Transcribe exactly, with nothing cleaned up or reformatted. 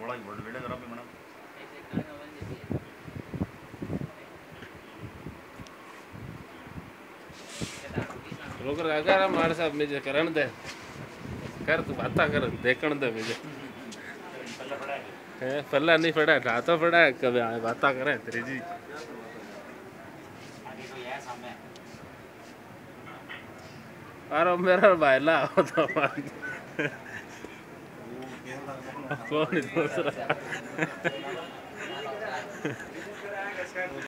बड़ा ही बड़ बेड़े जरा भी मना रोक रहा हमारे साहब मुझे करण दे कर तू बात कर देखण दे मुझे है पल्ला नहीं पड़ा ढा तो पड़ा कभी बात करे तेरी जी अरे मेरा भाईला होता कौन दूसरा